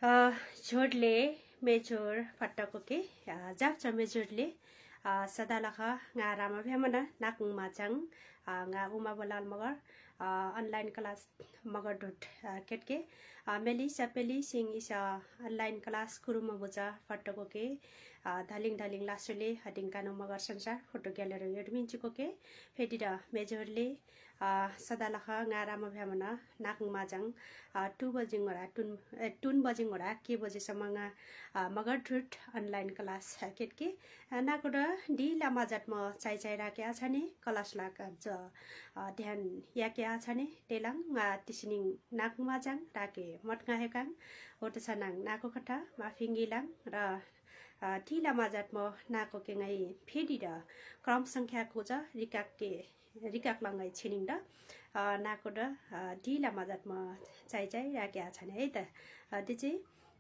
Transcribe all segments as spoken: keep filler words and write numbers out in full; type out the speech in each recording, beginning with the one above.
झोडले majeure फट्टको के जाप्च मेजोरले सदालखा nga rama भ्यामना नाकुङ माचाङ nga उमा बोलाल Magar online class Magar dot केटके मेली सपेली सिङ इसा अनलाइन क्लास कुरुमा बुजा फट्टको के धालिङ धालिङ लासुले हटिङ कानो मगर संसार फोटो ग्यालरी एडमिन्चुको के फेटिरा मेजोरले सदालखा nga rama भ्यामना नाकुङ माचाङ टु बजिङ वडा टुन टुन बजिङ वडा के बजेसम्म nga Magar dot online class केटके नाकुडा डी लामा जातमा चाइ चाइ राख्या छने क्लास लाका ज ध्यान याक्या छने टेलाङ मा तिसिनिङ नाकुङ माचाङ राके मटका हेकाङ होट छनाङ नाको खटा माफिङगिलाङ र ढिला माजातमा नाको केङै फेडी र क्रम संख्याको ज रिकाके रिकाक लंगाइ छिनिङ द नाको द ढिला माजातमा चाइ चाइ राख्या छने है त त्यो चाहिँ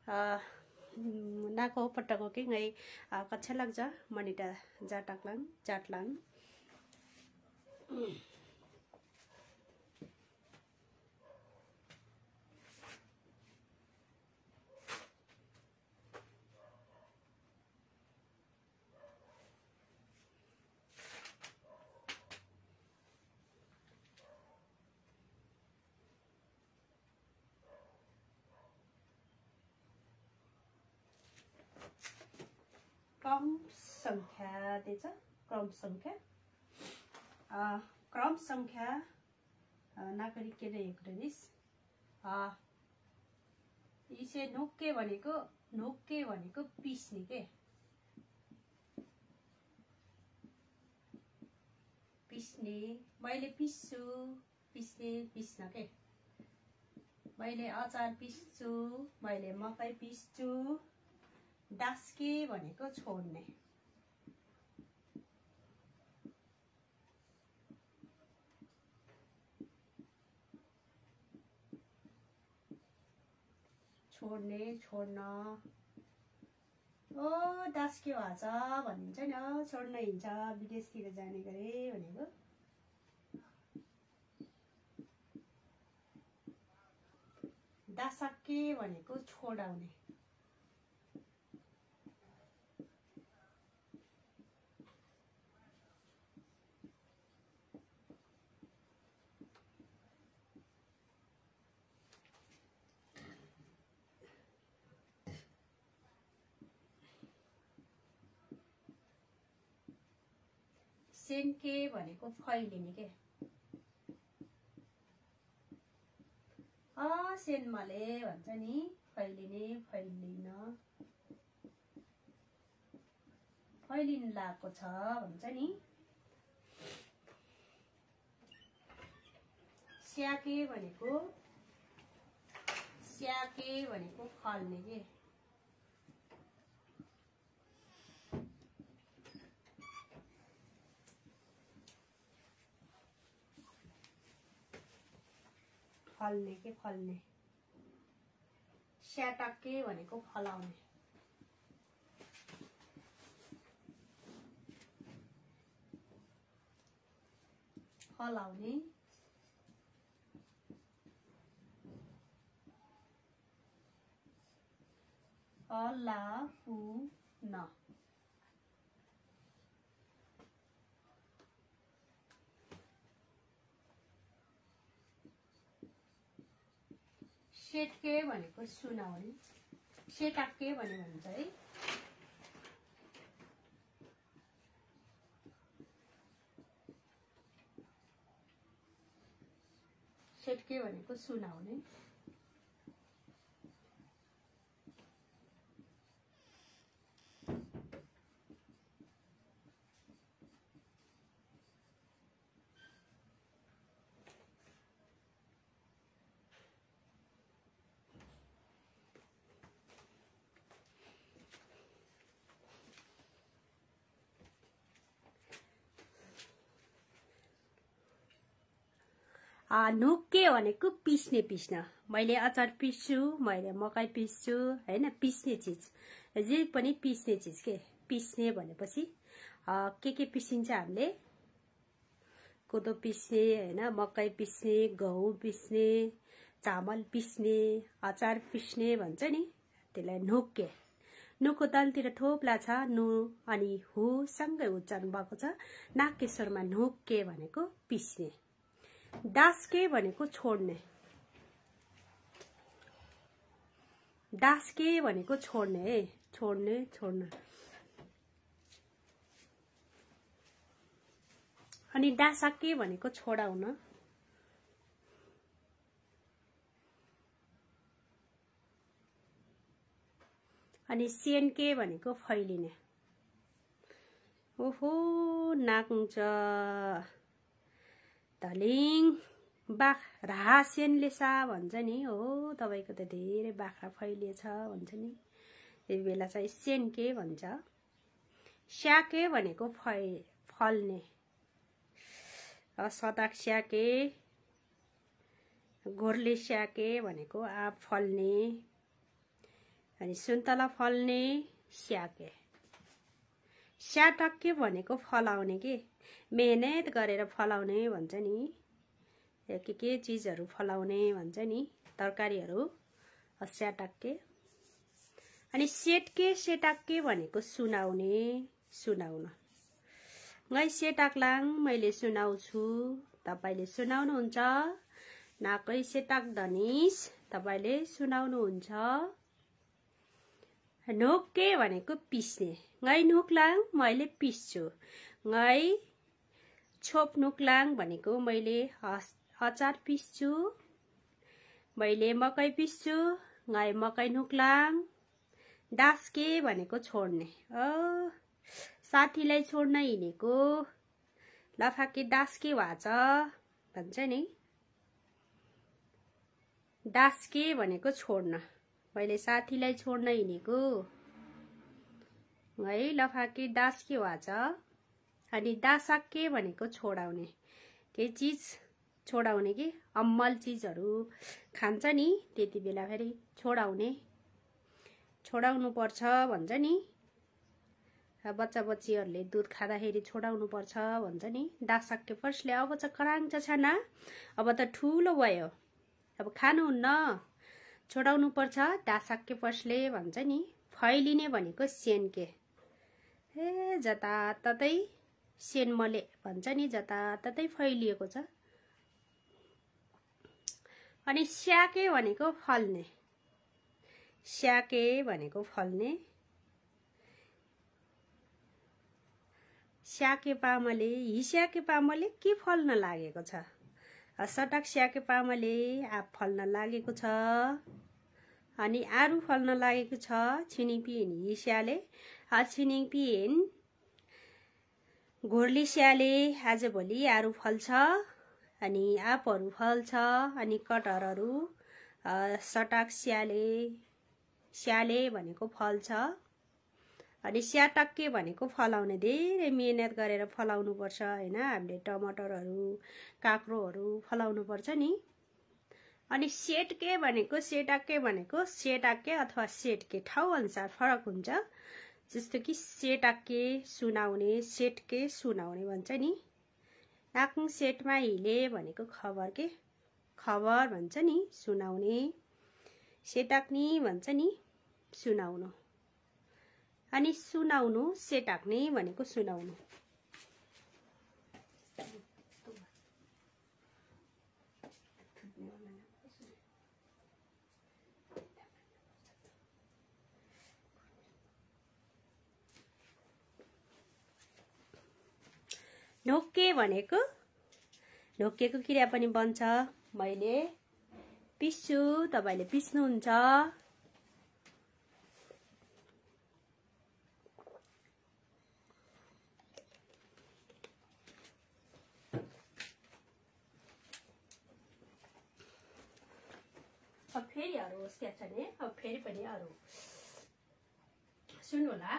नाको पट्टको केङै कक्षा लाग्छ मनिटा जाटाक्लाङ जाटलाङ क्रम संख्या देछ क्रम संख्या क्रम संख्या नागरिक के रे एकरिस इसे नोक्के भनेको नोक्के भनेको पिस्ने के पिस्ने मैले पिस्छु पिस्ने पिस्न के मैले अचार पिस्छु मैले मकै पिस्छु दास्के भनेको छोड्ने छोड्ने छोड्न ओ दास्के भाछ भनिन्छ नि छोड्न हिँड्छ विदेशतिर जाने गरे भनेको दासके भनेको छोडाउने सेनके भनेको फैलिने के अ सेनमाले भन्छ नि फैलिने फैलिन फैलिन लागेको छ भन्छ नि स्याके भनेको स्याके भनेको फल्ने के फल्ने के फल्ने स्याटक्के भनेको फलाउने फलाउने अलाफुन सेटके भनेको सुनाउने सेटाक्के भन्ने भन्छ है सेटके भनेको सुनाउने नोक्के भनेको पिस्ने पिस्न मैले अचार पिस्छु मैले मकै पिस्छु हैन पिस्ने चीज जे पनि पिस्ने चीज के पिस्ने भनेपछि के के पिसिन्छ हामीले कोदो पिस्ने हैन मकै पिस्ने गहुँ पिस्ने चामल पिस्ने अचार पिस्ने भन्छ नि त्यसलाई नुक्के। नुको तलतिर थोप्ला छ नु अनि हु सँगै उच्चारण भएको छ। नाकको स्वरमा नुक्के भनेको पिस्ने। दास्के भनेको छोड्ने। दास्के भनेको छोड्ने है, छोड्ने छोड्न। अनि दासाके भनेको छोडाउन। अनि सेनके भनेको फैलिने। ओहो नाकुङ धलिङ बाख्रा सेनले सा भन्छ नि। हो तपाईको त धेरै बाख्रा फैलिएछ भन्छ नि। त्यही बेला चाहिँ सेनके भन्छ। स्याके भनेको फै फल्ने। सटाक स्याके, घोरले स्याके भनेको आँप फल्ने। अनि सुन्तला फल्ने स्याके। स्याटक्के भनेको फलाउने के, मेहनत गरेर फलाउने भन्छ नि। के के चिजहरू फलाउने भन्छ नि, तरकारीहरू स्याटक्के। अनि सेटके सेटाक्के भनेको सुनाउने, सुनाउन। गै सेटाक्लाङ मैले सुनाउँछु, तपाईले सुनाउनुहुन्छ। नाकै सेटाक धनिस तपाईले सुनाउनुहुन्छ। नुक्के भनेको पिस्ने। गै नुक्लाङ मैले पिस्छु। गै छोप नुक्लाङ भनेको मैले अचार पिस्छु। मैले मकै पिस्छु। गै मकै नुक्लाङ। दास्के भनेको छोड्ने। अ साथीलाई छोड्न हिँडेको लफाके दास्के वाच भन्छ नि। दास्के भनेको छोड्न। मैले साथीलाई छोड्न हिँडेको है लफाके दास्के वाच। अनि दासाके भनेको छोडाउने। के चिज छोडाउने कि अम्मल चिजहरू खान्छ नि त्यति बेला फेरि छोडाउने, छोडाउनु पर्छ भन्छ नि। बच्चा बच्चीहरूले दुध खाँदाखेरि छोडाउनु पर्छ भन्छ नि। दासाके फर्स्टले अब चाहिँ कराङ्छ छाना, अब त ठुलो भयो, अब खानुहुन्न, छोडाउनु पर्छ दासाके फर्स्टले भन्छ नि। फैलिने भनेको सेनके। ए जताततै सेनमले भन्छ नि, जताततै फैलिएको छ। अनि स्याके भनेको फल्ने। स्याके भनेको फल्ने। स्याके पामले हिस्याके पामले के फल्न लागेको छ। सटाक स्याके पामले आँप फल्न लागेको छ। अनि आरु फल्न लागेको छ। छिनिङपिन हिस्याले छिनिङपिन घोरली स्याले आजभोलि आरु फल्छ। अनि आँपहरू फल्छ। अनि कटहरहरू सटाक स्याले स्याले भनेको फल्छ। अनि स्याटक्के भनेको फलाउने। धेरै मेहनत गरेर फलाउनु पर्छ हैन। हामीले टमाटरहरू काँक्रोहरू फलाउनु पर्छ नि। अनि सेटके भनेको सेटाक्के भनेको सेटाक्के अथवा सेटके ठाउँ अनुसार फरक हुन्छ। जस्तो कि सेटाक्के सुनाउने, सेटके सुनाउने भन्छ नि। नाकुङ सेटमा हिले भनेको खबर के, खबर भन्छ नि, सुनाउने। सेटाक्नी भन्छ नि, सुनाउनु। अनि सुनाउनु सेटाक्ने भनेको सुनाउनु। ढोक्के भनेको ढोक्केको क्रिया पनि बन्छ। मैले पिस्छु, तपाईले पिस्नुहुन्छ। अब फेरि अरू होस् क्या छ नि। अब फेरि पनि अरू सुन्नु होला।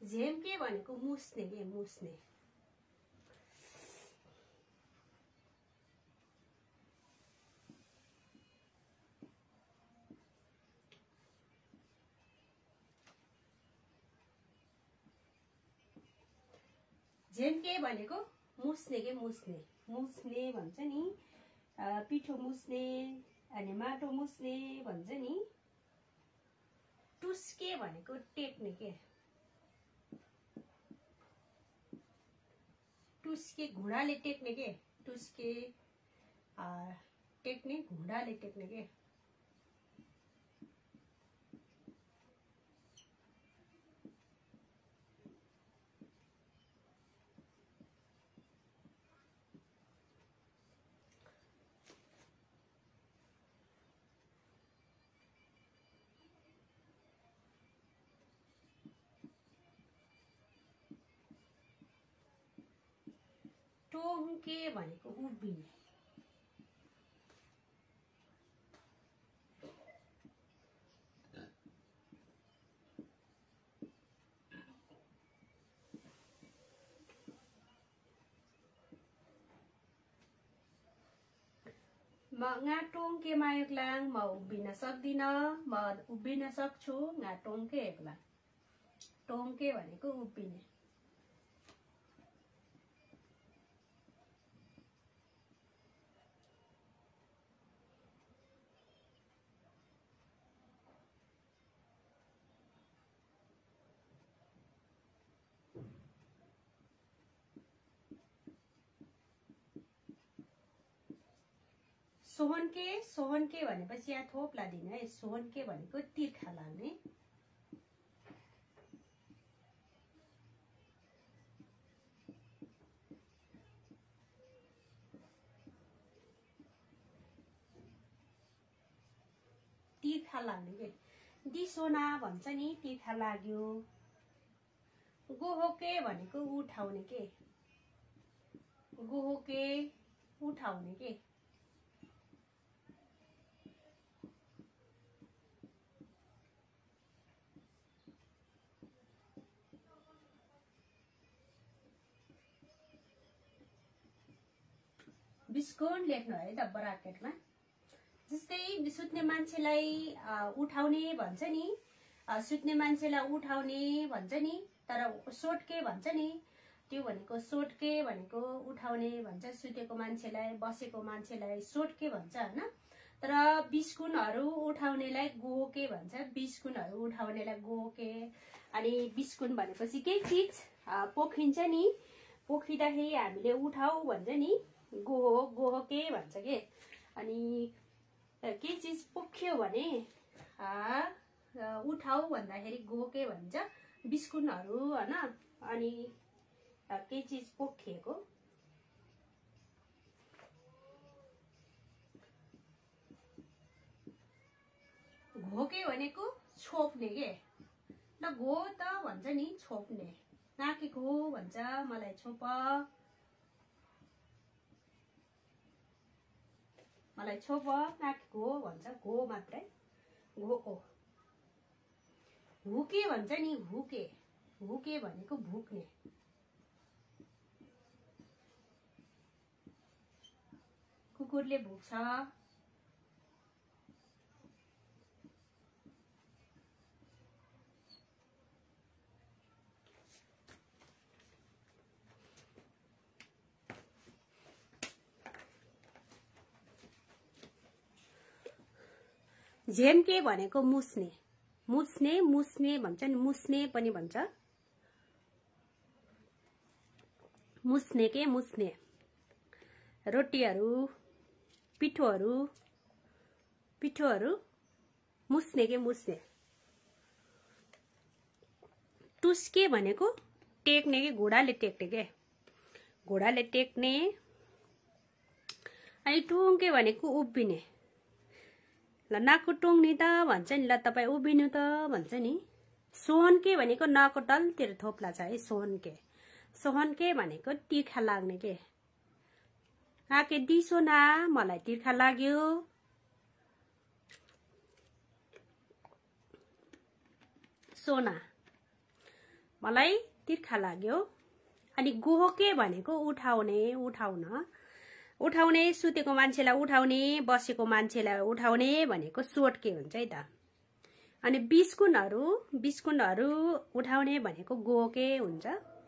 झेम्के भनेको मुस्ने के मुस्ने। झेम्के भनेको मुस्ने के मुस्ने मुस्ने भन्छ नि, पिठो मुस्ने अनि माटो मुस्ने भन्छ नि। टुस्के भनेको टेक्ने के, टुस्के घुँडाले टेक्ने के, टुस्के टेक्ने घुँडाले टेक्ने के। टोङ्के भनेको उभिने। म ngã टोङ्के मायुक्लाङ म उभिन सक्दिन, म उभिन सक्छु ngã टोङ्के एक्ला। टोङ्के भनेको उभिने। सोहनके सोहनके भनेपछि यहाँ थोप लादिन है। सोहनके भनेको तिर्खा लाग्ने। तिर्खा लाग्ने के। दिसोना भन्छ नि, तिर्खा लाग्यो। गोहोके भनेको उठाउने के, गोहोके उठाउने के। बिस्कुन लेख्नु है त ब्राकेटमा। जस्तै सुत्ने मान्छेलाई उठाउने भन्छ नि, सुत्ने मान्छेलाई उठाउने भन्छ नि, तर सोटके भन्छ नि, त्यो भनेको सोटके भनेको उठाउने भन्छ। सुतेको मान्छेलाई, बसेको मान्छेलाई सोटके भन्छ हैन। तर बिस्कुनहरू उठाउनेलाई गोके भन्छ। बिस्कुनहरू उठाउनेलाई गोके। अनि बिस्कुन भनेपछि केही चिज पोखिन्छ नि, पोखिँदाखेरि हामीले उठाऊ भन्छ नि, गोहो गोहोके भन्छ के। अनि केही चिज पोख्यो भने उठाऊ भन्दाखेरि गोके भन्छ। बिस्कुनहरू हैन। अनि केही चिज पोखिएको। घोके भनेको छोप्ने के। ल घो त भन्छ नि छोप्ने। नाकेको भन्छ मलाई छोप, मलाई छोप नाकेको भन्छ। घो मात्रै, घोको। हुके भन्छ नि, हुके। हुके भनेको भुक्ने। कुकुरले भुक्छ। झेम्के भनेको मुस्ने। मुस्ने मुस्ने भन्छ नि, मुस्ने पनि भन्छ। मुस्ने के मुस्ने। रोटीहरू, पिठोहरू, पिठोहरू मुस्ने के मुस्ने। टुस्के भनेको टेक्ने के, घोडाले टेक्ने के, घोडाले टेक्ने। अनि टोङ्के भनेको उभिने। ल नाकको टोङ्ने त भन्छ नि, ल तपाईँ उभिनु त भन्छ नि। सोहनके भनेको नाकको तलतिर थोप्ला छ है। सोहनके सोहनके भनेको तिर्खा लाग्ने के। आके दिसो ना मलाई तिर्खा लाग्यो। सोना मलाई तिर्खा लाग्यो। अनि गोहके भनेको उठाउने, उठाउन, उठाउने, सुतेको मान्छेलाई उठाउने, बसेको मान्छेलाई उठाउने भनेको सोटके हुन्छ है त। अनि बिस्कुनहरू बिस्कुनहरू उठाउने भनेको गोहके हुन्छ।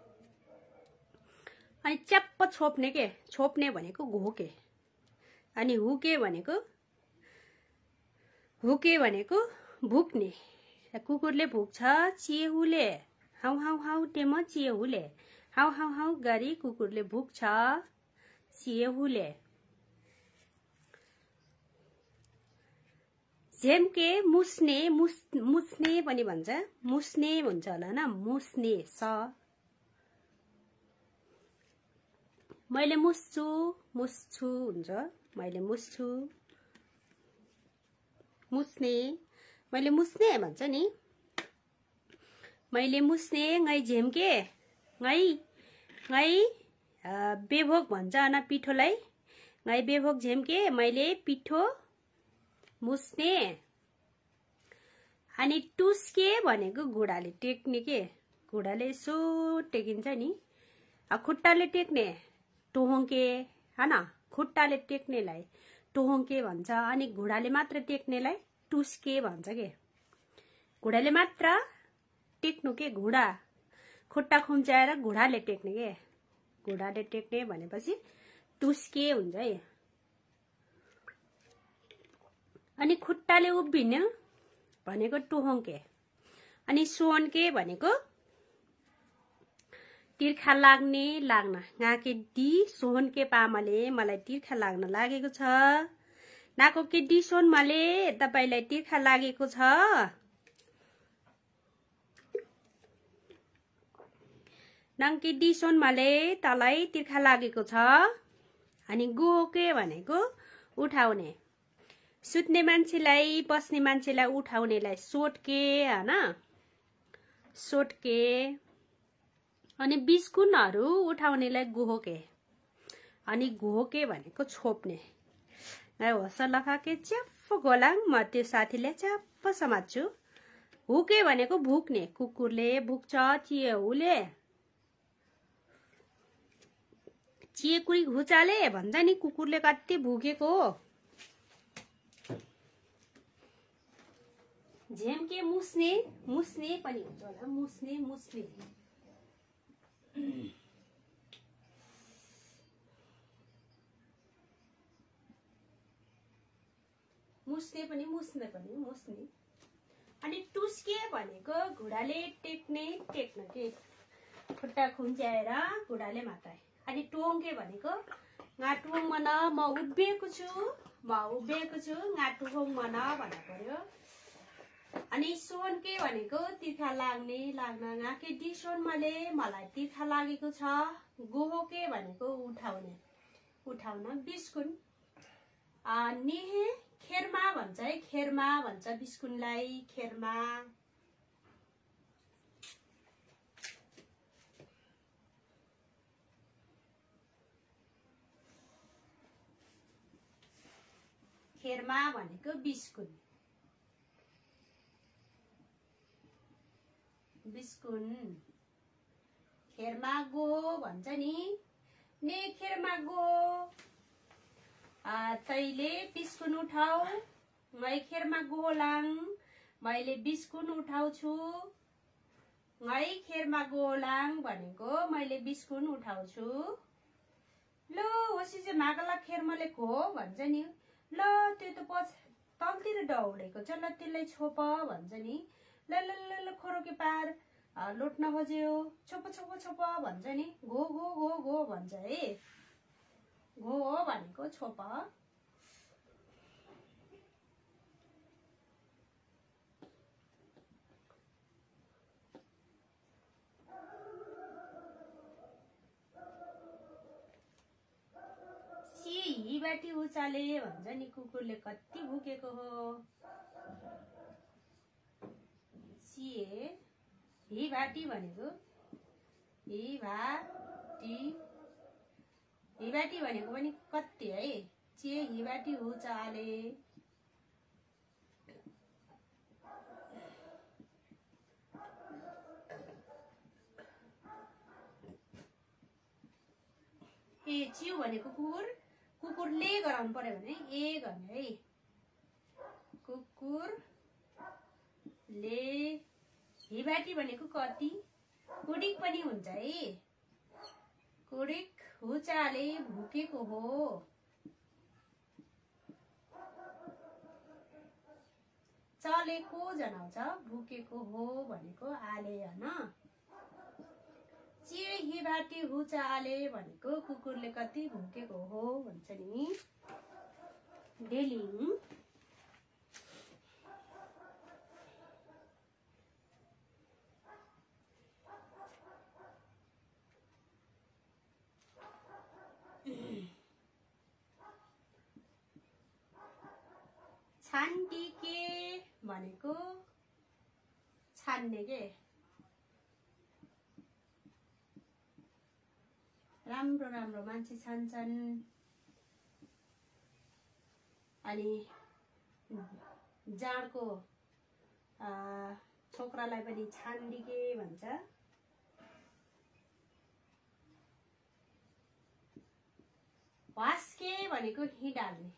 अनि च्याप्प छोप्ने के छोप्ने भनेको घोके। अनि हुके भनेको हुके भनेको भुक्ने। कुकुरले भुक्छ चेहुले, हाउ हाउ हाउ टेम चेहुले, हाउ हाउ हाउ गरी कुकुरले भुक्छ चेहुले। झेम्के मुस्ने, मुस मुस्ने पनि भन्छ, मुस्ने हुन्छ होला न, मुस्ने स। मैले मुस्छु, मुस्छु हुन्छ, मैले मुस्छु। मुस्ने, मैले मुस्ने भन्छ नि। मैले मुस्ने ngै झेम्के, ngै ngै बेभोग भन्छ न पिठोलाई, ngै बेभोग झेम्के, मैले पिठो मुस्ने। अनि टुस्के भनेको घुँडाले टेक्ने के, घुँडाले यसो टेकिन्छ नि, खुट्टाले टेक्ने टोहङ्के हैन, खुट्टाले टेक्नेलाई टोहङ्के भन्छ। अनि घुँडाले मात्र टेक्नेलाई टुस्के भन्छ के। घुँडाले मात्र टेक्नु के, घुँडा खुट्टा खुम्च्याएर घुँडाले टेक्ने के, घुँडाले टेक्ने भनेपछि टुस्के हुन्छ है। अनि खुट्टाले उभिने भनेको टोहङ्के। अनि सोन्के भनेको तिर्खा लाग्ने, लाग्न। नाके डी सोहनके पामाले मलाई तिर्खा लाग्न लागेको छ। नाको के डी सोनमाले तपाईलाई तिर्खा लागेको छ। नङ्की डी सोनमाले तलाई तिर्खा लागेको छ। अनि गोके भनेको उठाउने। सुत्ने मान्छेलाई, बस्ने मान्छेलाई उठाउनेलाई सोटके हैन, सोटके। अनि बिस्कुनहरू उठाउनेलाई गोहके। अनि गोहके भनेको छोप्ने। होस लखाके च्याप्प गोलाङ, म त्यो साथीले च्याप्प समात्छु। हुके भनेको भुक्ने, कुकुरले भुक्छ चेहुले, चेकुरी घुचाले भन्छ नि, कुकुरले कति भुकेको हो। झेम्के मुस्ने, मुस्ने पनि हुन्छ होला, मुस्ने मुस्ने। मुस्ने पनि मुस्ने पनि मुस्ने। अनि टुस्के भनेको घुँडाले टेक्ने, टेक्न के, खुट्टा खुम्च्याएर घुँडाले मात्रै। अनि टोङ्के भनेको गाटुङ मन म उभिएको छु, म उभिएको छु गाटुङ मन भन्नु पर्यो। अनि सोनके भनेको तिर्खा लाग्ने, लाग्न। गाके डी सोनमाले मलाई तिर्खा लागेको छ। गोहके भनेको उठाउने, उठाउन। बिस्कुन नेहे खेरमा भन्छ है, खेरमा भन्छ बिस्कुनलाई, खेरमा। खेरमा भनेको बिस्कुन, बिस्कुन। खेरमा गो भन्छ नि, ने खेरमा गो, तैले बिस्कुन उठाऊ, मै खेरमा गोलाङ, मैले बिस्कुन उठाउँछु। मै खेरमा गोलाङ भनेको मैले बिस्कुन उठाउँछु। लो होसी चाहिँ मागला खेरमाले खो भन्छ नि, ल त्यो त पछि तलतिर दौडेको छ, ल त्यसलाई छोप भन्छ नि। ल ल ल ल खोरोके पार लुट्न खोज्यो, छोप छोप छोप भन्छ नि। घो घो घो घो भन्छ है, घो हो भनेको छोप। हिबाटी उचाले भन्छ नि, कुकुरले कति भुकेको हो। सिए हिबाटी भनेको हिबाटी, हिबाटी भनेको पनि कति है। चे हिबाटी उचाले, ए च्यु भनेको कुकुर, कुकुरले गराउनु पर्यो भने ए गर्ने है। कुकुरले। हिबाटी भनेको कति, कुडिक पनि हुन्छ है। कुडिक हुचाले भुकेको हो। चलेको जनाउँछ, भुकेको हो भनेको आले हैन। चिए हिबाटी हुचाले भनेको कुकुरले कति भुकेको हो भन्छ नि। डेलिङ। छान्टिके भनेको छान्ने के, राम्रो राम्रो मान्छे छान्छन्। अनि जाँडको छोक्रालाई पनि छान्डिके भन्छ। वास्के भनेको हिँडाल्ने।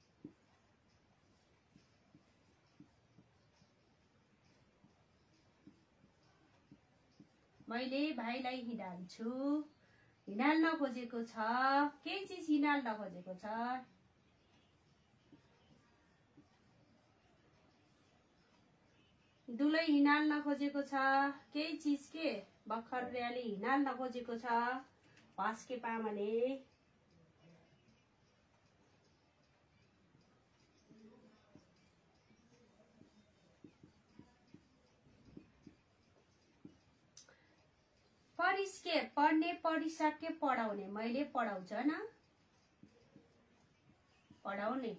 मैले भाइलाई हिँडाल्छु, हिँडाल्न खोजेको छ। के चिज हिँडाल्न खोजेको छ? दुलै हिँडाल्न खोजेको छ। केही चिज के बखरियाले हिँडाल्न खोजेको छ। वास्के पामाले। पढिसके, पढ्ने, पढिसके, पढाउने। मैले पढाउँछ न, पढाउने।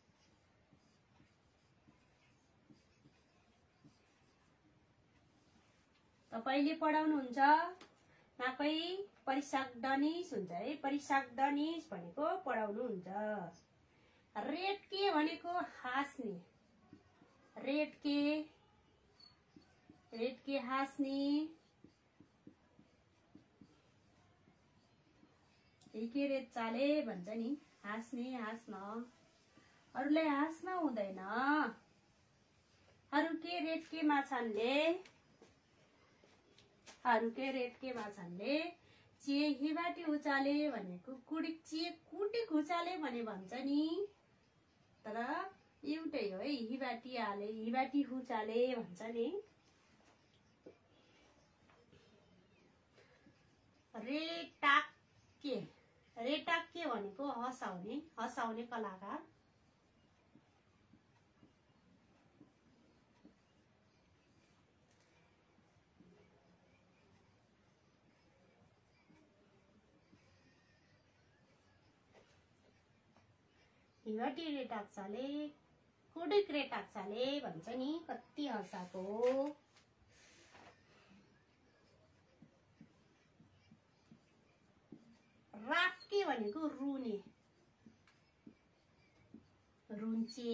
तपाईले पढाउनुहुन्छ, नाकै परिसाक्दनिस हुन्छ है। परिसाक्दनिस भनेको पढाउनु हुन्छ। रेटके भनेको हाँस्ने। रेटके, रेटके हाँस्ने। के रेट चाले भन्छ नि, हाँस्ने, हाँस्न। अरूलाई हाँस्न हुँदैन। अरू के रेट के माछानले, अरू के रेट के माछानले। चिए हिबाटी उचाले भनेको कुडिक चिए कुडिक उचाले भने भन्छ नि, तर एउटै हो है। हिबाटी हाले, हिबाटी हुचाले भन्छ नि। रेटाके, रेटाके भनेको हँसाउने, हँसाउने कलाकार। हिबाटी रेटाक्साले, कुडिक रेटाक्साले भन्छ नि, कति हँसाको। राप्के भनेको रुने, रुन्चे,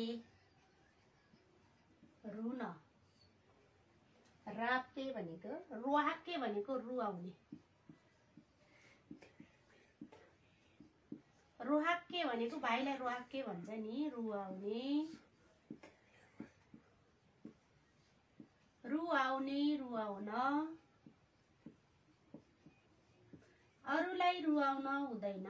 रुन। राप्के भनेको, रुहाके भनेको रुवाउने। रुहाके भनेको भाइलाई रुहाके भन्छ नि, रुवाउने। रुवाउने, रुवाउन। अरूलाई रुवाउन हुँदैन।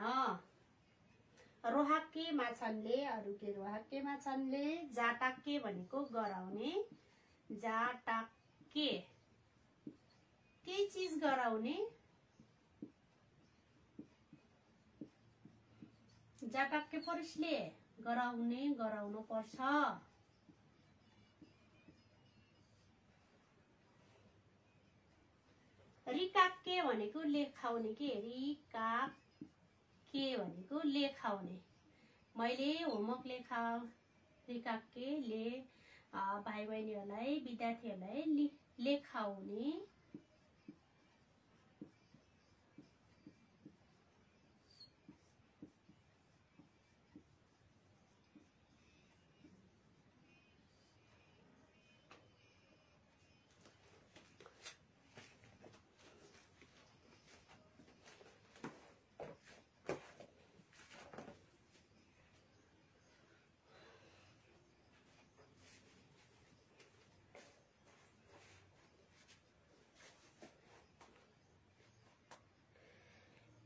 रोहाके माछानले, अरू के रोहाके माछानले। जाटाके भनेको गराउने। जाटाके केही चिज गराउने। जाटाके पुरुषले गराउने, गराउनु पर्छ। रिकाके भनेको लेखाउने के, रिकाके भनेको लेखाउने। मैले होमवर्क लेखा, रिकाके ले भाइ बहिनीहरूलाई, विद्यार्थीहरूलाई लेखाउने।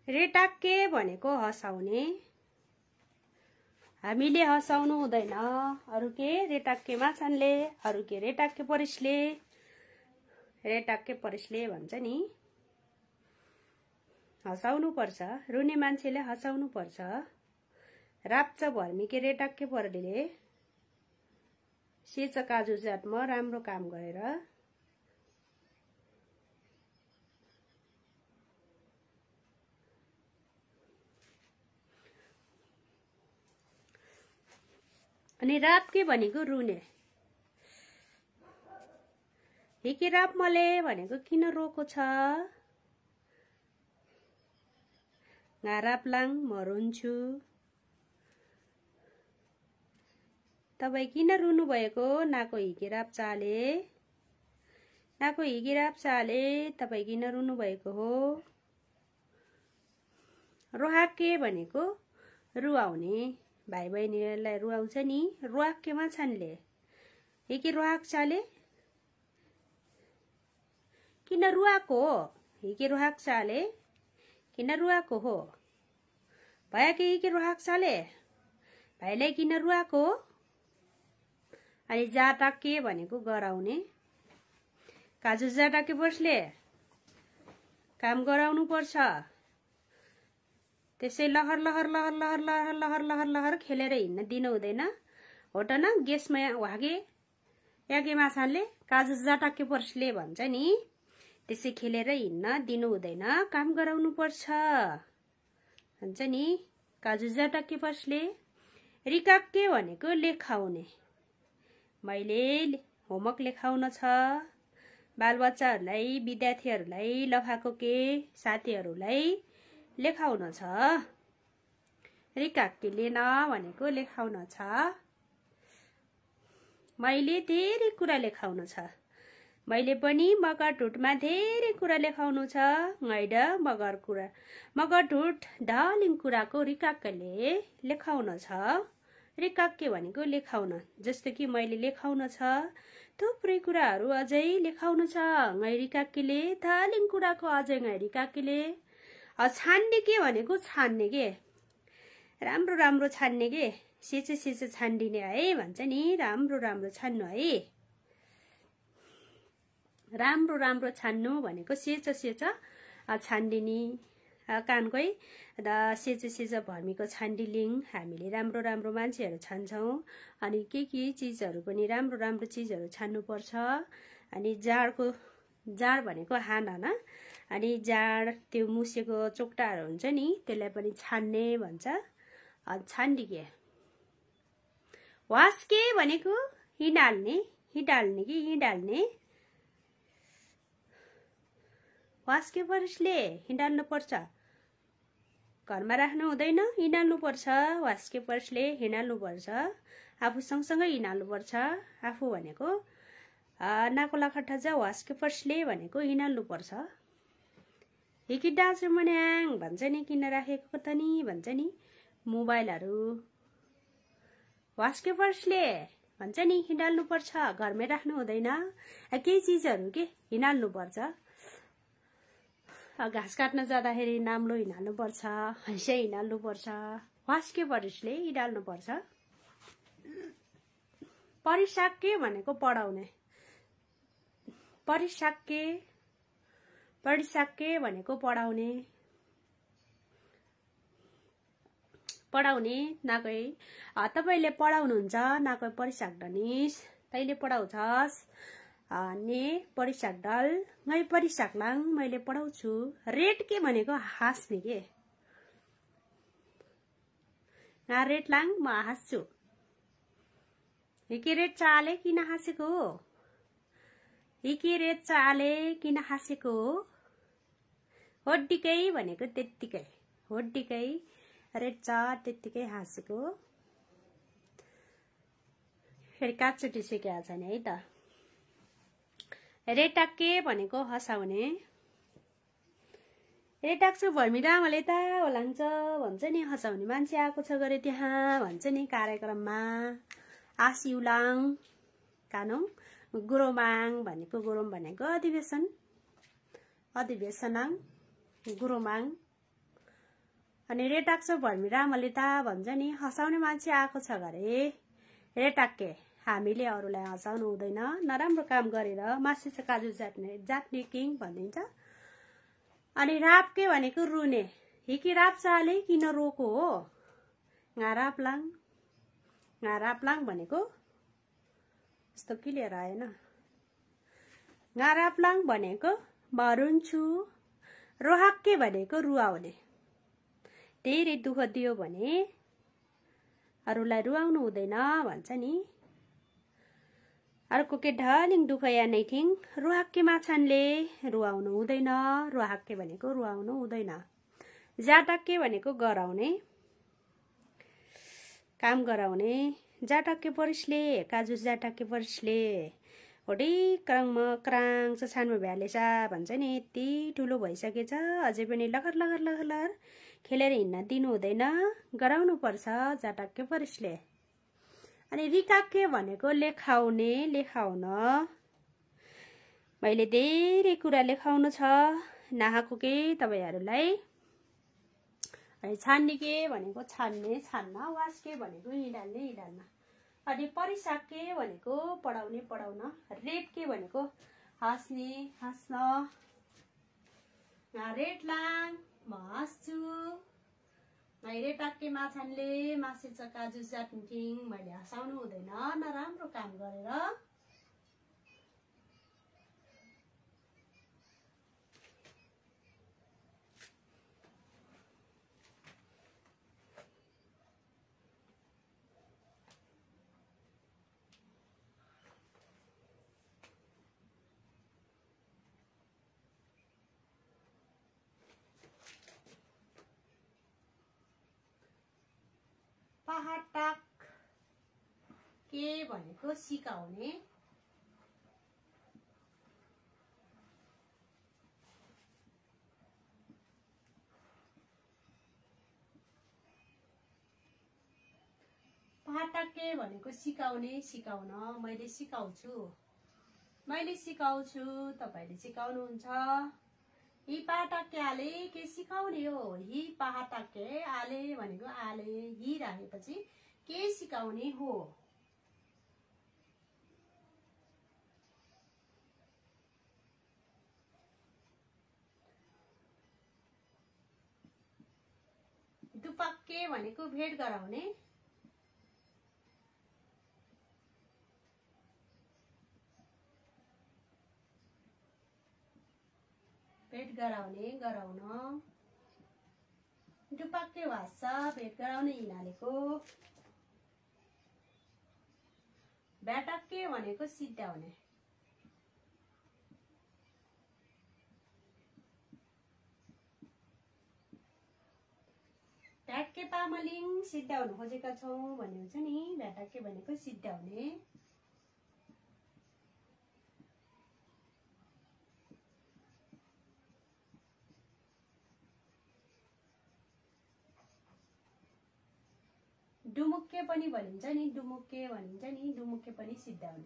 रेटाक्के भनेको हँसाउने। हामीले हँसाउनु हुँदैन। अरु के रेटाक्के माछानले, अरु के रेटाक्के परिसले, रेटाक्के परिसले भन्छ नि। हँसाउनु पर्छ, रुने मान्छेले हँसाउनु पर्छ। राप्च भर्मीके रेटाक्के परले सेच काजु जातमा राम्रो काम गरेर अनि रापके भनेको रुने। हिके राप मले भनेको किन रोको छ? रापलाङ म रुन्छु। तपाई किन रुनु भएको? नाको हिके राप चाले, नाको हिके राप चाले तपाई किन रुनु भएको हो? रोहाके भनेको रुवाउने। भाइ बहिनीलाई रुवाउँछ नि। रुवाके माछानले हिके रोहाक चाले, किन रुवाको हो? हिके रोहाक चाले किन रुवाको हो? भयाके हिके रोहाक चाले भाइलाई किन रुवाको हो? अनि जाटाके भनेको गराउने। काजु जाटाके बस्ले काम गराउनु पर्छ। त्यसै लहर लहर लहर लहर लहर लहर लहर लहर खेलेर हिँड्न दिनु हुँदैन। हो त न? गेसमा वागे याके माछाले काजु जाटाके पर्सले भन्छ नि। त्यसै खेलेर हिँड्न दिनु हुँदैन, काम गराउनु पर्छ भन्छ नि काजु जाटाके पर्सले। रिकाक्के भनेको लेखाउने। मैले होमवर्क लेखाउन छ। बालबच्चाहरूलाई, विद्यार्थीहरूलाई, लफाको के साथीहरूलाई लेखाउन छ। रिकाक्के लेन भनेको लेखाउन छ। मैले धेरै कुरा लेखाउन छ। मैले पनि मगर ढुटमा धेरै कुरा लेखाउनु छ। मैड मगर कुरा मगर ढुट धालिङ कुराको रिकाक्कले लेखाउन छ। रिकाक्के भनेको लेखाउन। जस्तो कि मैले लेखाउन छ थुप्रै कुराहरू अझै लेखाउन छ। ngै रिकाक्केले धालिङ कुराको अझै ngै रिकाक्केले। छान्ने के भनेको छान्ने के, राम्रो राम्रो छान्ने के, सेचे सेचे छान्दिने है भन्छ नि। राम्रो राम्रो छान्नु है। राम्रो राम्रो छान्नु भनेको सेच सेच छान्दिनी। कानकै द सेच सेच भर्मीको छान्डिलिङ। हामीले राम्रो राम्रो मान्छेहरू छान्छौँ। अनि के के चिजहरू पनि राम्रो राम्रो चिजहरू छान्नु पर्छ। अनि जाडको जाड भनेको हाना न। अनि जाड त्यो मुसेको चोक्टाहरू हुन्छ नि, त्यसलाई पनि छान्ने भन्छ। छान्डिके। वास्के भनेको हिँडाल्ने। हिँडाल्ने कि हिँडाल्ने। वास्के परिसले हिँडाल्नु पर्छ। घरमा राख्नु हुँदैन, हिँडाल्नु पर्छ। वास्के परिसले हिँडाल्नु पर्छ। आफू सँगसँगै हिँडाल्नु पर्छ। आफू भनेको नाको लाखट्टा जा वास्के परिसले भनेको हिँडाल्नु पर्छ। हिकी डाँचो मन्याङ भन्छ नि। किन राखेको त नि भन्छ नि। मोबाइलहरू वास्के परिसले भन्छ नि हिँडाल्नु पर्छ। घरमै राख्नु हुँदैन। केही चिजहरू के हिँडाल्नु पर्छ। घाँस काट्न जाँदाखेरि नाम्लो हिँडाल्नु पर्छ। हैसे हिँडाल्नु पर्छ। वास्के परिसले हिँडाल्नु पर्छ। परिसाक्के भनेको पढाउने। परिसाक्के पढिसाक्के भनेको पढाउने। पढाउने नाकै तपाईले पढाउनुहुन्छ, नाकै परिसाक्दनिस तैले पढाउँछस्। ने परिसाक्दल ngै परिसाक्लाङ मैले पढाउँछु। रेट के भनेको हाँस्ने के। ना रेटलाङ म हाँस्छु। हिके रेट चाले किन हाँसेको हो? हिके रेट चाले किन हाँसेको हो? होड्डिकै भनेको त्यत्तिकै। होड्डिकै रेट चा त्यत्तिकै हाँसेको। फेरि काचोटी सिकेको छ नि है त। रेटाक्के भनेको हँसाउने। रेटाक्छु भर्मी रामले त होलाङ्छ भन्छ नि। हँसाउने मान्छे आएको छ गरे त्यहाँ भन्छ नि कार्यक्रममा। आसिउलाङ कानुङ गुरोमाङ भनेको गुरुम भनेको अधिवेशन। अधिवेशनाङ गुरुमाङ अनि रेटाक्छ भर्मिरामले त भन्छ नि हँसाउने मान्छे आएको छ गरे रेटाक्के हामीले अरूलाई हँसाउनु हुँदैन नराम्रो काम गरेर मासिस काजु जाट्ने जाट्ने किङ भनिन्छ। अनि रापके भनेको रुने हिकी राप चाले किन रोको हो गाराप्लाङ गाराप्लाङ भनेको यस्तो क्लियर आएन गाराप्लाङ भनेको मरुन्छु रोहाक्के भनेको रुवाउने धेरै दुःख दियो भने अरूलाई रुवाउनु हुँदैन भन्छ नि। अर्को के ढलिङ दुःख या नै थिङ रुहाक्के माछानले रुवाउनु हुँदैन रुहाक्के भनेको रुवाउनु हुँदैन। जाटक्के भनेको गराउने काम गराउने जाटक्के परिसले काजु जाटक्के परिसले होडी क्राङमा क्राङ छानमा भ्यालेसा भन्छ नि यति ठुलो भइसकेछ अझै पनि लगर लगर लगर लगर खेलेर हिँड्न दिनु हुँदैन गराउनु पर्छ जाटक्के परिसले। अनि रिकाक्के भनेको लेखाउने लेखाउन मैले धेरै कुरा लेखाउनु छ नहाको के तपाईहरुलाई। अनि छान्ने भनेको छान्ने छान्न वास्के भनेको हिँडाल्ने हिँडाल्न। अनि परिसाक्के भनेको पढाउने पढाउन रेटके भनेको हाँस्ने हाँस्न रेटलाङ म हाँस्छु रेटाक्के माछानले मासेछ काजु जाट्ने मैले हँसाउनु हुँदैन नराम्रो काम गरेर। पहाटाक के भनेको सिकाउने पहाटाके भनेको सिकाउने सिकाउन मैले सिकाउँछु मैले सिकाउँछु तपाईले सिकाउनुहुन्छ। हि पाटाके आले के सिकाउने हो हि पहाटाके आले भनेको आले हि राखेपछि के सिकाउने हो। दुपक्के भनेको भेट गराउने भेट गराउने गराउन दुपक्के भाषा भेट गराउने हिनालेको। ब्याटक्के भनेको सिद्ध्याउने ब्याटके पामलिङ सिद्ध्याउनु खोजेका छौं भन्ने हुन्छ नि ब्याटक्के भनेको सिद्ध्याउने। डुमुक्के पनि भनिन्छ नि डुमुक्के भनिन्छ नि डुमुक्के पनि सिद्ध्याउने।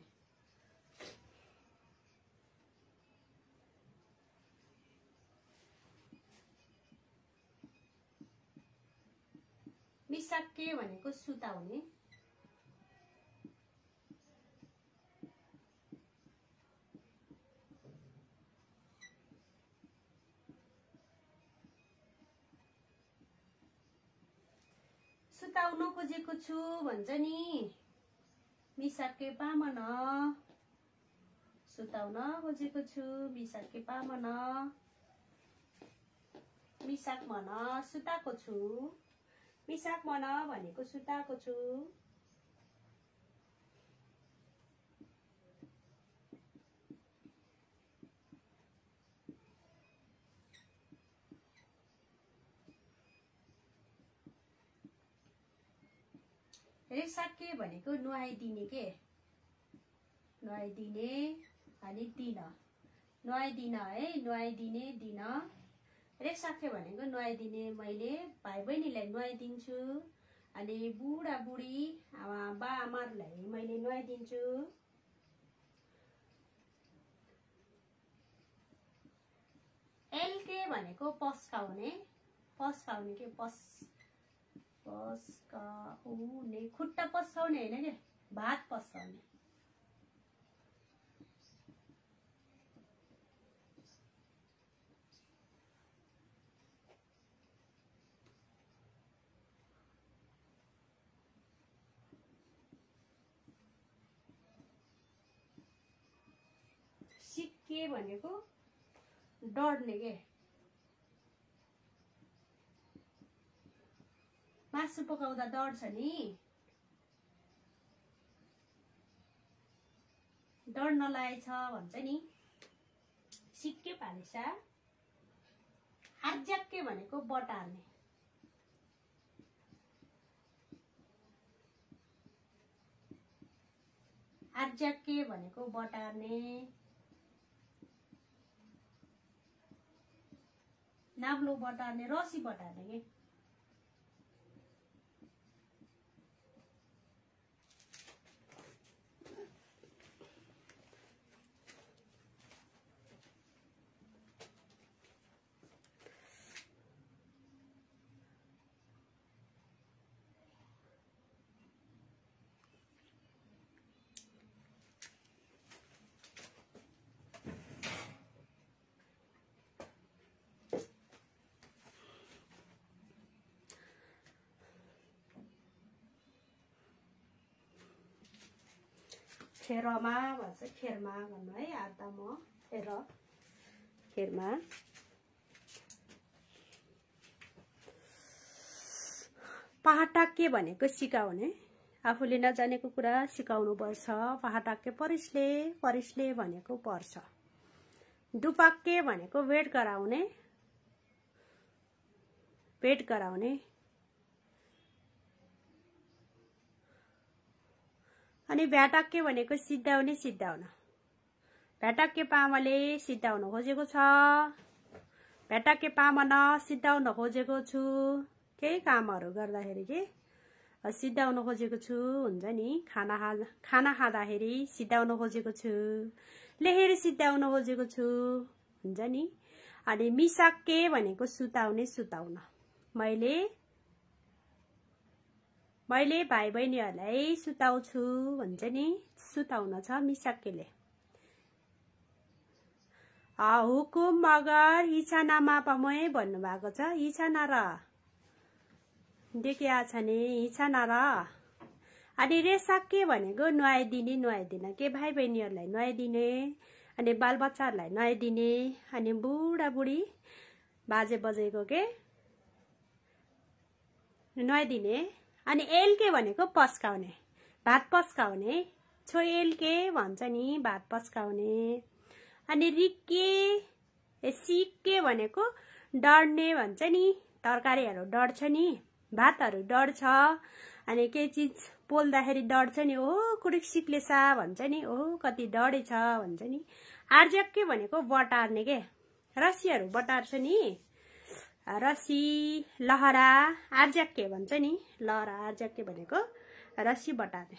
मिसाक्के भनेको सुताउने सुताउन खोजेको छु भन्छ नि मिसाक्के पामन सुताउन खोजेको छु मिसाक्के पामन मिसाक मन सुताको छु मिसाक मन भनेको सुताको छु। रेसाक्के भनेको नुहाइदिने के नुहाइदिने अनि दिन नुहाइदिन है नुहाइदिने दिन। रेसाक्के भनेको नुहाइदिने मैले भाइ बहिनीलाई नुहाइदिन्छु अनि बुढा बुढी बा आमालाई मैले नुहाइदिन्छु। एलके भनेको पस्काउने पस्काउने के पस पस्काउने खुट्टा पस्काउने होइन के भात पस्काउने। सिक्के भनेको डढ्ने के मासु पकाउँदा डढ्छ नि, डढ्न लागेछ भन्छ नि। सिक्के पालेसा। आर्ज्याक्के भनेको बटार्ने। आर्ज्याक्के भनेको बटार्ने। नाब्लो बटार्ने रसी बटार्ने के खेरमा भन्छ। खेरमा भन्नु है। आधा म खेर खेरमा। पहाटाक्के भनेको सिकाउने। आफूले नजानेको कुरा सिकाउनु पर्छ। पहाटाक्के परिसले परिसले भनेको पर्छ। डुपाक्के भनेको वेट गराउने वेट गराउने। अनि भ्याटाक्के भनेको सिद्धाउने सिद्धाउन। भ्याटाक्के पामाले सिद्धाउन खोजेको छ। भ्याटाक्के पामा न सिद्धाउन खोजेको छु। केही कामहरू गर्दाखेरि के सिद्धाउन खोजेको छु हुन्छ नि। खाना खा खाना खाँदाखेरि सिद्धाउन खोजेको छु। लेखेर सिद्धाउन खोजेको छु हुन्छ नि। अनि मिसाक्के भनेको सुताउने सुताउन। मैले मैले भाइ बहिनीहरूलाई सुताउँछु भन्छ नि। सुताउन छ मिसाक्केले। हुकुम मगर इच्छा मापामै भन्नुभएको छ। इच्छा नर देखिया छ नि। इच्छा नर। अनि रेसाक्के भनेको नुहाइदिने नुहाइदिन के भाइ बहिनीहरूलाई नुहाइदिने अनि बालबच्चाहरूलाई नुहाइदिने अनि बुढा बुढी बाजे बजेको के नुहाइदिने। अनि एल्के भनेको पस्काउने भात पस्काउने। छो एल्के भन्छ नि भात पस्काउने। अनि रिक्के सिक्के भनेको डढ्ने भन्छ नि। तरकारीहरू डढ्छ नि भातहरू डढ्छ। अनि केही चिज पोल्दाखेरि डढ्छ नि। ओहो कुडिक सिक्ले सा भन्छ नि। ओहो कति डढेछ भन्छ नि। आर्ज्याक्के भनेको बटार्ने के रसीहरू बटार्छ नि। रसी लहरा आर्ज्याक्के भन्छ नि। लहरा आर्ज्याक्के भनेको रसी बटार्ने।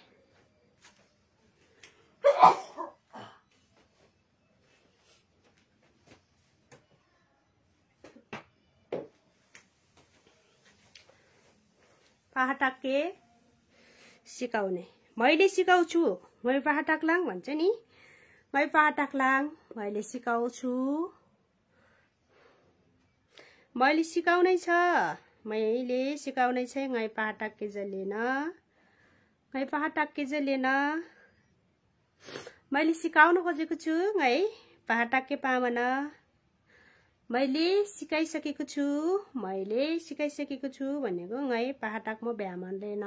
पहाटाक्के सिकाउने। मैले सिकाउँछु। मैले पहाटाक्लाङ भन्छ नि। मैले पहाटाक्लाङ मैले सिकाउँछु। मैले सिकाउनै छ। मैले सिकाउनै छ। गाई पहाटाक्के जलेन गाई पहाटाक्के जलेन। मैले सिकाउन खोजेको छु। गाई पहाटाक्के पामन। मैले सिकाइसकेको छु। मैले सिकाइसकेको छु भनेको गाई पहाटाक्म भ्यामनलेन।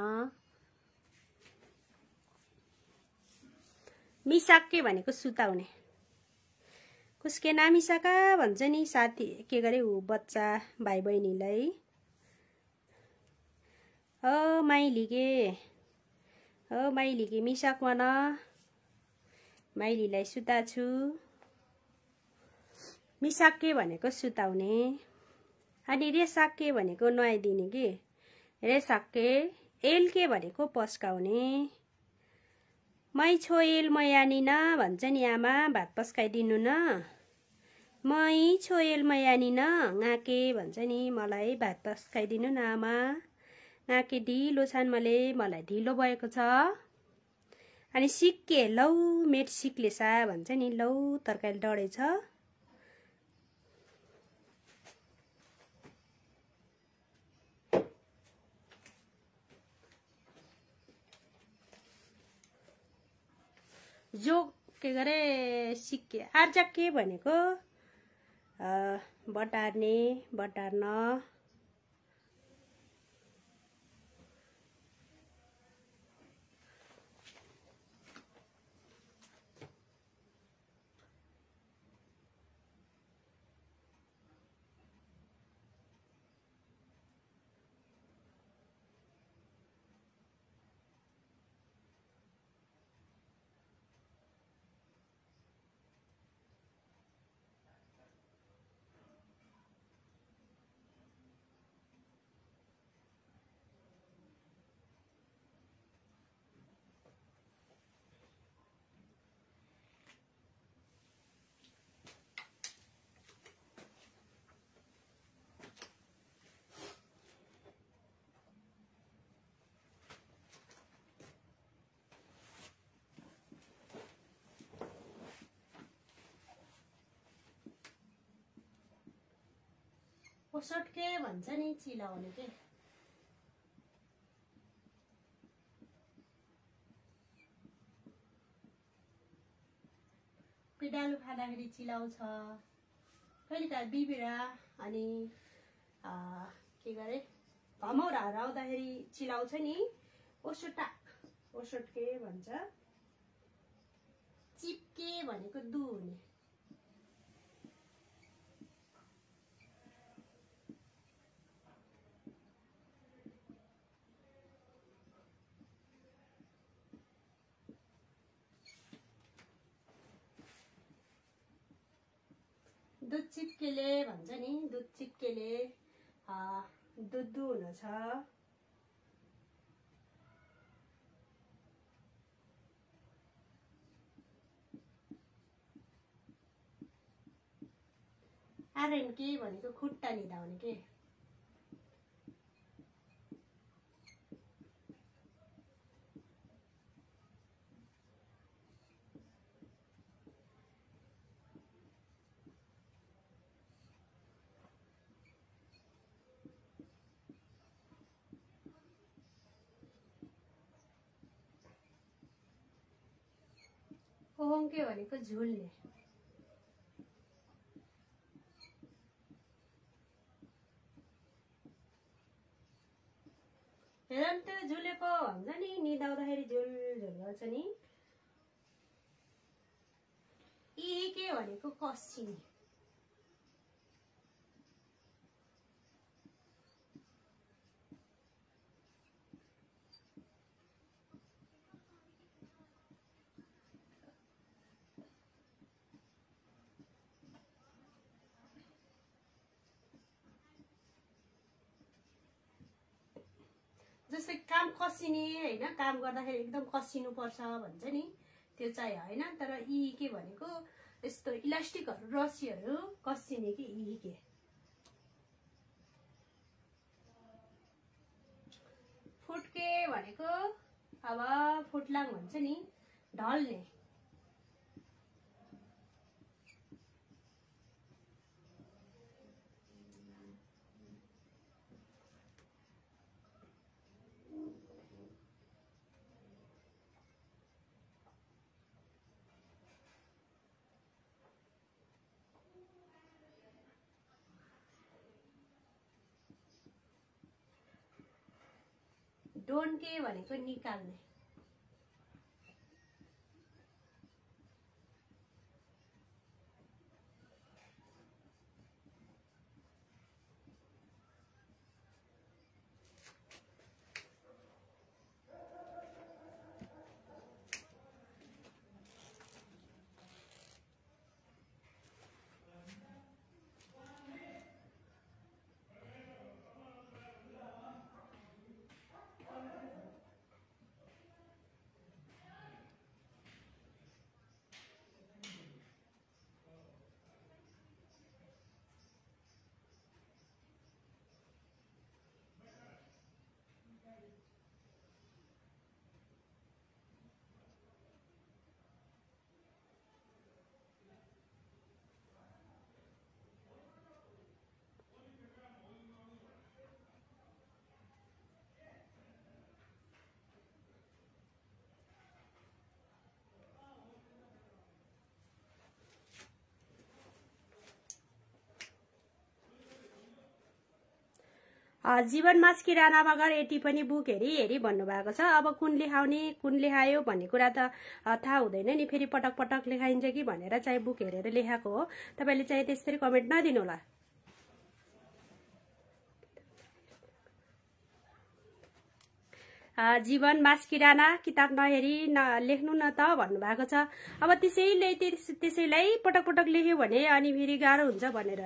मिसाक्के भनेको सुताउने। कुस्के नामिसाका भन्छ नि। साथी के गरे ऊ बच्चा भाइ बहिनीलाई। ओ माइलीके ओ माइलीके मिसाकमा न माइलीलाई सुताछु। मिसाक्के भनेको सुताउने। अनि रेसाक्के भनेको नुहाइदिने के रेसाक्के। एल्के भनेको पस्काउने। मै छो एल मयानी न भन्छ नि। आमा भात पस्काइदिनु न। मै छोयल मयानिन गाके भन्छ नि मलाई भात पस्काइदिनु न आमा। गाके ढिलो छन् मैले मलाई ढिलो भएको छ। अनि सिक्के लौ मेट सिक्ले सा भन्छ नि लौ तरकारी डढेछ। जो के गरे सिक्के आर्जा के भनेको बटार्ने बटार्न। ओसटके भन्छ नि चिलाउने के। पिडालु खाँदाखेरि चिलाउँछ कहिलेकाहीँ बिबिरा अनि के गरे घमौराहरू आउँदाखेरि चिलाउँछ नि। ओसोटा ओसटके भन्छ। चिप्के भनेको दु हुने। दुध चिप्केले भन्छ नि दुध चिप्केले दुध दु हुन छ। आर्यन के भनेको खुट्टा निदाउने के। ओहोङ्के भनेको झुल्ने। हेर त्यो झुलेको भन्छ नि निदाउँदाखेरि झुल झुल गर्छ नि। यी के भनेको कसिने। जस्तै काम कसिने हैन काम गर्दाखेरि एकदम कसिनु पर्छ भन्छ नि त्यो चाहिँ हैन। तर यी के भनेको यस्तो इलास्टिकहरु रस्सीहरु कसिने के यी के। फुटके भनेको अब फुटलाङ भन्छ नि ढल्ने। डोन्के भनेको निकाल्ने। जीवन मास किराना मगर यति पनि बुक हेरी हेरी भन्नुभएको छ। अब कुन लेखाउने कुन लेखायो भन्ने कुरा त थाहा हुँदैन नि, फेरि पटक पटक लेखाइन्छ कि भनेर चाहिँ बुक हेरेर लेखाएको हो। तपाईँले चाहिँ त्यसरी कमेन्ट नदिनु होला। जीवन मास किराना किताब नहेरी न लेख्नु न त भन्नुभएको छ। अब त्यसैले त्यसैलाई पटक पटक लेख्यो भने अनि फेरि गाह्रो हुन्छ भनेर।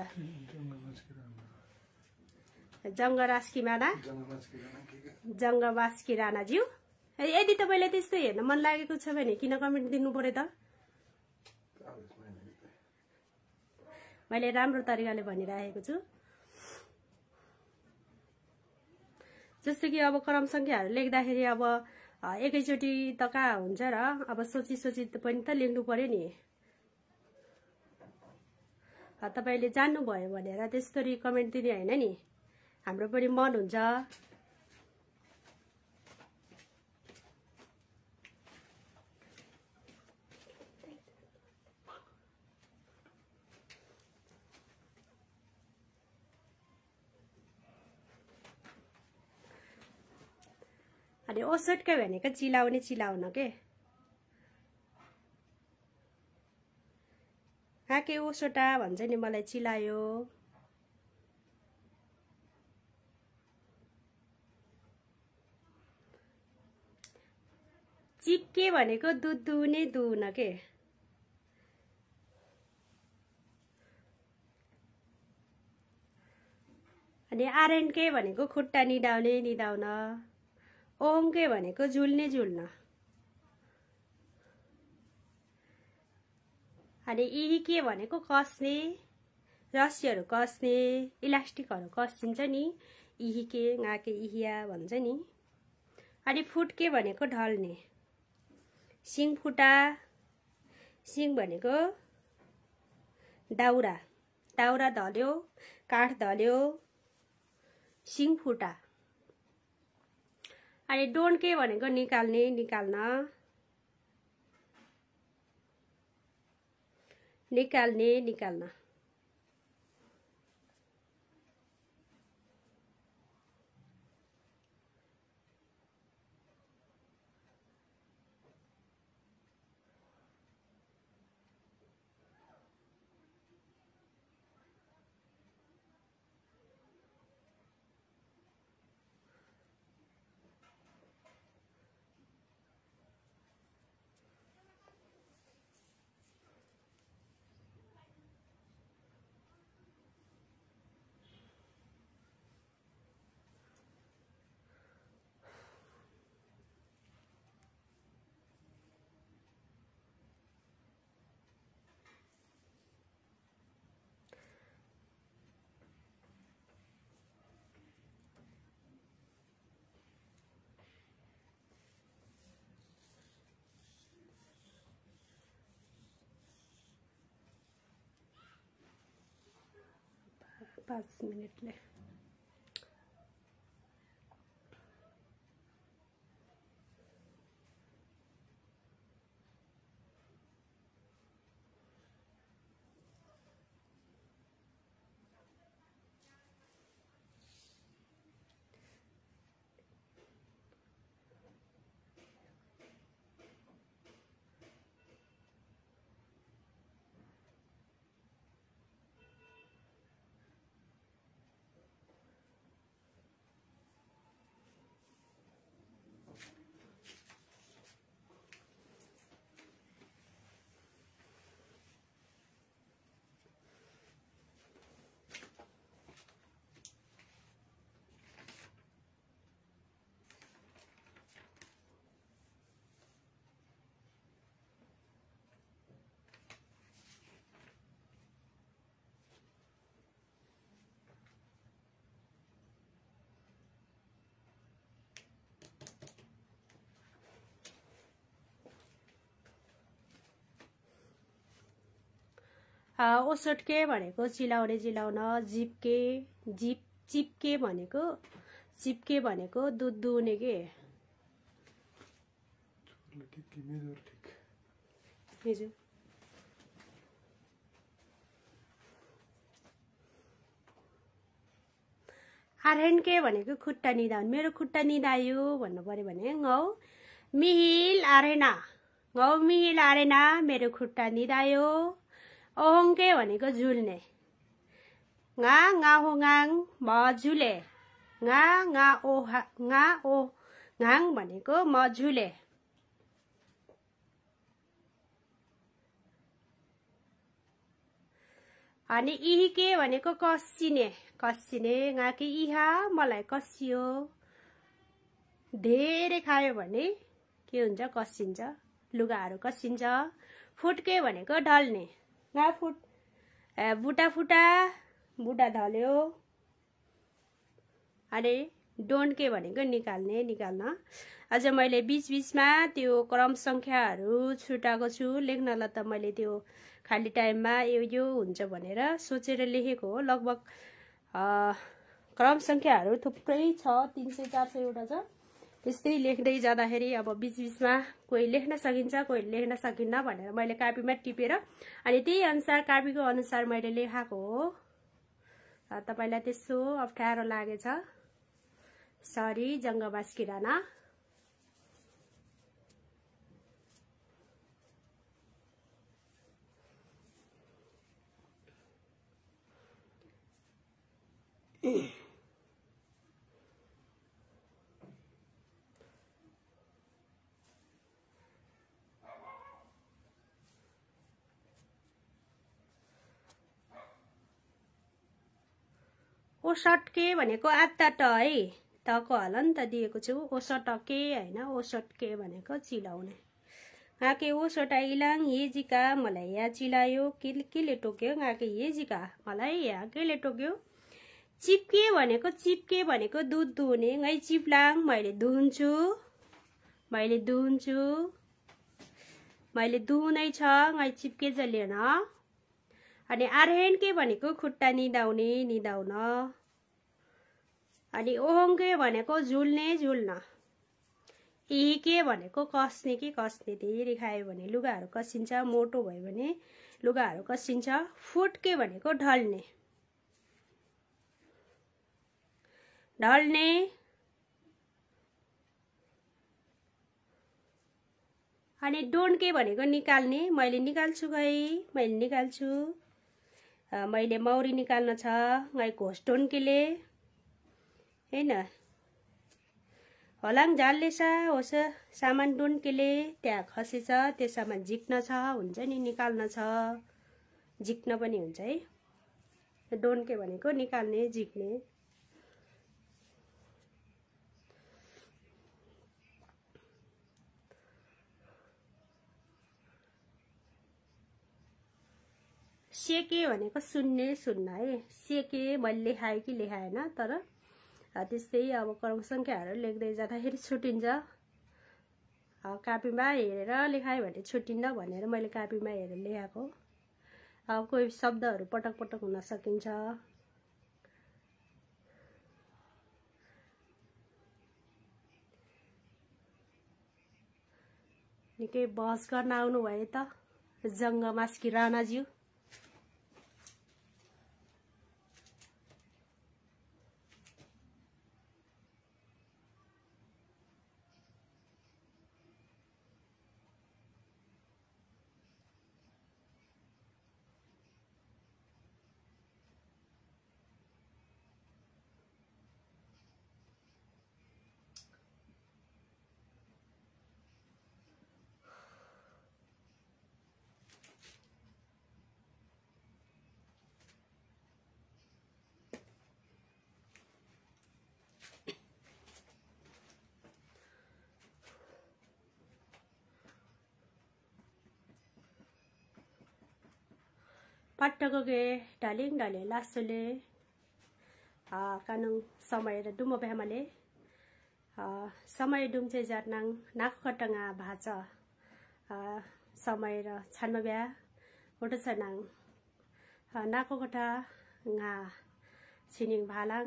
जङ्गराज किराना जङ्गमास किरानाज्यू, यदि तपाईँलाई त्यस्तो हेर्न मन लागेको छ भने किन कमेन्ट दिनु पर्यो त? मैले राम्रो तरिकाले भनिराखेको छु। जस्तो कि अब क्रम संख्याहरू लेख्दाखेरि अब एकैचोटि त कहाँ हुन्छ र, अब सोची सोची पनि त लेख्नु पर्यो नि। तपाईँले जान्नुभयो भनेर त्यस्तरी कमेन्ट दिने होइन नि, हाम्रो पनि मन हुन्छ। अनि ओसोटकै भनेको चिलाउने चिलाउन के, काके ओसोटा भन्छ नि, मलाई चिलायो। चिप्के भनेको दुध दुहुने दुहुन के। अनि आरएनके भनेको खुट्टा निदाउने निदाउन। ओङके भनेको झुल्ने झुल्न। अनि इहिके भनेको कस्ने, रस्सीहरू कस्ने, इलास्टिकहरू कसिन्छ नि, इहिके गाके इहिया भन्छ नि। अनि फुटके भनेको ढल्ने। सिङ फुटा, सिङ भनेको दाउरा, दाउरा ढल्यो, काठ ढल्यो, सिङ फुटा। अनि डोन्के भनेको निकाल्ने निकाल्न, निकाल्ने निकाल्न। पाँच मिनटले ओसोटके भनेको चिलाउने चिलाउन, जिपके जिप चिपके भनेको चिपके भनेको दुध दुहुने के। आर्हेन के भनेको खुट्टा निदाउनु मेरो खुट्टा निदायो भन्नु पर्यो भने ngौ मिहिल आरेना ngौ मिहिल आरेना मेरो खुट्टा निदायो ओहोङ के भनेको झुल्ने nga nga ho ngang म झुले nga nga ओ nga ओ ngang भनेको म झुले अनि इही के भनेको कसिने कसिने ngaके इहा मलाई कसियो धेरै खायो भने के हुन्छ कसिन्छ लुगाहरू कसिन्छ फुटके भनेको ढल्ने nga फुट ए बुटा फुटा बुटा ढल्यो अनि डोन्ट के भनेको निकाल्ने निकाल्न अझ मैले बीच बीचमा त्यो क्रम संख्याहरू छुटाएको छु लेख्नलाई त मैले त्यो खाली टाइममा यो यो हुन्छ भनेर सोचेर लेखेको हो लगभग क्रम संख्याहरू थुप्रै छ तीन सय चार सय वटा छ त्यस्तै लेख्दै जाँदाखेरि अब बीच बीचमा कोही लेख्न सकिन्छ कोही लेख्न सकिन्न भनेर मैले कापीमा टिपेर अनि त्यही अनुसार कापीको अनुसार मैले लेखाएको हो तपाईलाई त्यस्तो अप्ठ्यारो लागेछ सरी जङ्गबास किराना ओसटके भनेको आत्ता है तको हल नि त दिएको छु ओसटके हैन ओसटके भनेको चिलाउने ngaके ओसटा इलाङ हेजिका मलाई या चिलायो के केले टोक्यो ngaके हेजिका मलाई या केले टोक्यो चिप्के भनेको चिप्के भनेको दुध दुहुने ngै चिप्लाङ मैले दुहुन्छु मैले दुहुन्छु मैले दुहुनै छ ngै चिप्के जलेन अनि आर्हेन के भनेको खुट्टा निदाउने निदाउन अनि ओहोङ के भनेको झुल्ने झुल्न इही के भनेको कस्ने कि कस्ने धेरै खायो भने लुगाहरू कसिन्छ मोटो भयो भने लुगाहरू कसिन्छ फुट के भनेको ढल्ने ढल्ने अनि डोन्ट के भनेको निकाल्ने मैले निकाल्छु गई मैले निकाल्छु मैले मौरी निकाल्न छ ngै घोष डोन्केले हैन हलाङ झालले सा होस सामान डोन्केले त्यहाँ खसेछ त्यो सामान झिक्न छ हुन्छ नि निकाल्न छ झिक्न पनि हुन्छ है डोन्के भनेको निकाल्ने झिक्ने सेके भनेको सुन्ने सुन्न है सेके मैले लेखाए कि लेखाएन तर त्यस्तै अब क्रम संख्याहरू लेख्दै जाँदाखेरि छुटिन्छ कापीमा हेरेर लेखायो भने छुटिन्न भनेर मैले कापीमा हेरेर लेखाएको अब कोही शब्दहरू पटक पटक हुन सकिन्छ निकै बहस गर्न आउनु भयो त जङ्गमास्की राणाज्यू पट्टगोगे डालिङ डाले लासोले कानुङ समय र डुमो बेहामाले समय डुम्चे जाटनाङ नाक खटङा भाच समय र छान्म ब्या ओटो छनाङ नाको कोठा nga छिनिङ भालाङ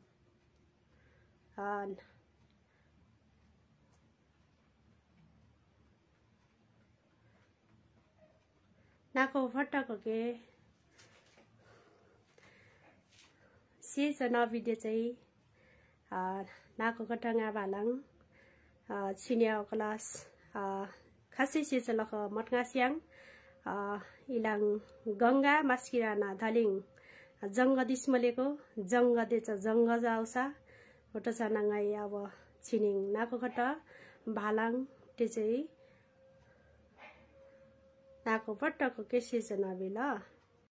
नाको फटकके से नबिदे चाहिँ नाको कटंगा बालाङ छिनिया क्लास खासै सिसलख मटगा स्याङ इलाङ गंगा मास्किराना धलिङ जंग दिस्मलेको जंग देच जंग जाउसा होट चानाङै अब छिनिङ नाको कट भालाङ ते चाहिँ नाको पट्टको के सिजन बेला